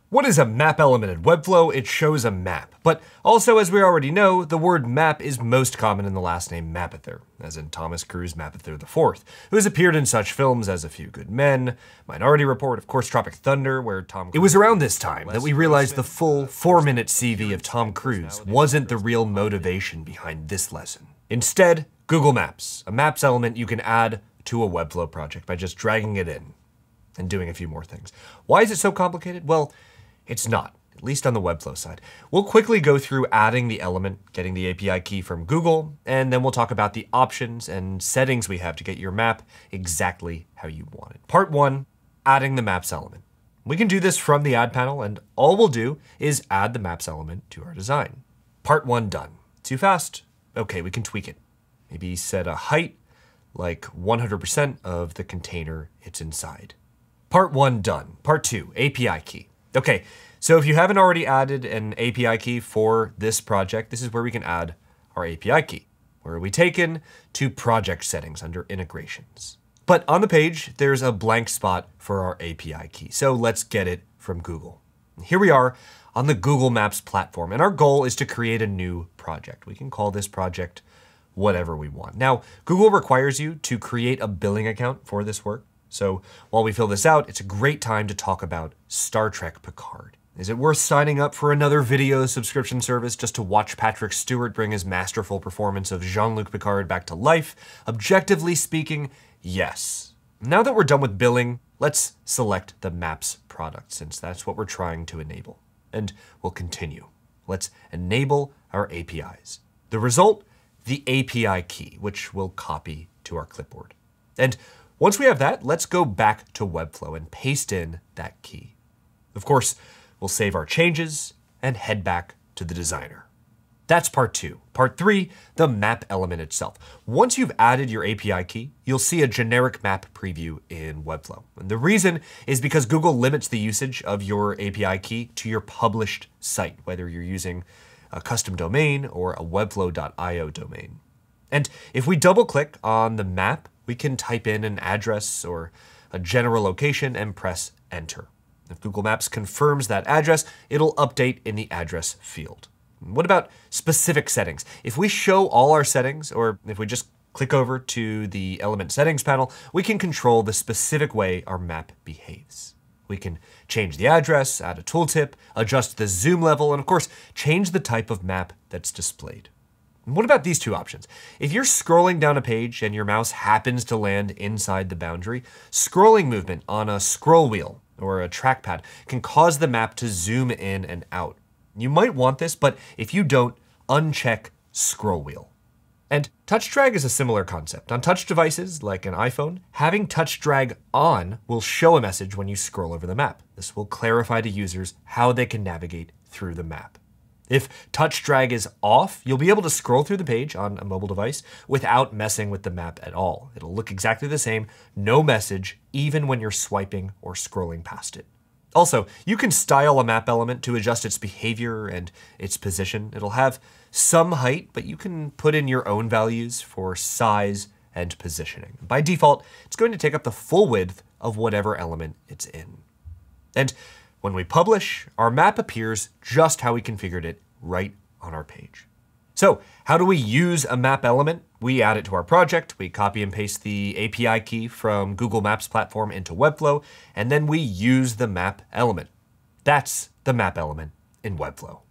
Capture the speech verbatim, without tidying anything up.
What is a map element in Webflow? It shows a map. But also, as we already know, the word map is most common in the last name Mapother, as in Thomas Cruise Mapother the fourth, who has appeared in such films as A Few Good Men, Minority Report, of course Tropic Thunder, where Tom Cruise... It was around this time that we realized the full four-minute C V of Tom Cruise wasn't the real motivation behind this lesson. Instead, Google Maps, a maps element you can add to a Webflow project by just dragging it in and doing a few more things. Why is it so complicated? Well, it's not, at least on the Webflow side. We'll quickly go through adding the element, getting the A P I key from Google, and then we'll talk about the options and settings we have to get your map exactly how you want it. Part one, adding the maps element. We can do this from the add panel, and all we'll do is add the maps element to our design. Part one done. Too fast? Okay, we can tweak it. Maybe set a height like one hundred percent of the container it's inside. Part one done. Part two, A P I key. Okay, so if you haven't already added an A P I key for this project, this is where we can add our A P I key. Where are we taken? To project settings under integrations. But on the page, there's a blank spot for our A P I key. So let's get it from Google. Here we are on the Google Maps platform, and our goal is to create a new project. We can call this project whatever we want. Now, Google requires you to create a billing account for this work. So while we fill this out, it's a great time to talk about Star Trek Picard. Is it worth signing up for another video subscription service just to watch Patrick Stewart bring his masterful performance of Jean-Luc Picard back to life? Objectively speaking, yes. Now that we're done with billing, let's select the Maps product, since that's what we're trying to enable. And we'll continue. Let's enable our A P Is. The result, the A P I key, which we'll copy to our clipboard. And once we have that, let's go back to Webflow and paste in that key. Of course, we'll save our changes and head back to the designer. That's part two. Part three, the map element itself. Once you've added your A P I key, you'll see a generic map preview in Webflow. And the reason is because Google limits the usage of your A P I key to your published site, whether you're using a custom domain or a webflow dot i o domain. And if we double click on the map, we can type in an address or a general location and press enter. If Google Maps confirms that address, it'll update in the address field. What about specific settings? If we show all our settings, or if we just click over to the element settings panel, we can control the specific way our map behaves. We can change the address, add a tooltip, adjust the zoom level, and of course, change the type of map that's displayed. What about these two options? If you're scrolling down a page and your mouse happens to land inside the boundary, scrolling movement on a scroll wheel or a trackpad can cause the map to zoom in and out. You might want this, but if you don't, uncheck scroll wheel. And touch drag is a similar concept. On touch devices, like an iPhone, having touch drag on will show a message when you scroll over the map. This will clarify to users how they can navigate through the map. If touch drag is off, you'll be able to scroll through the page on a mobile device without messing with the map at all. It'll look exactly the same, no message, even when you're swiping or scrolling past it. Also, you can style a map element to adjust its behavior and its position. It'll have some height, but you can put in your own values for size and positioning. By default, it's going to take up the full width of whatever element it's in. And when we publish, our map appears just how we configured it right on our page. So how do we use a map element? We add it to our project, we copy and paste the A P I key from Google Maps platform into Webflow, and then we use the map element. That's the map element in Webflow.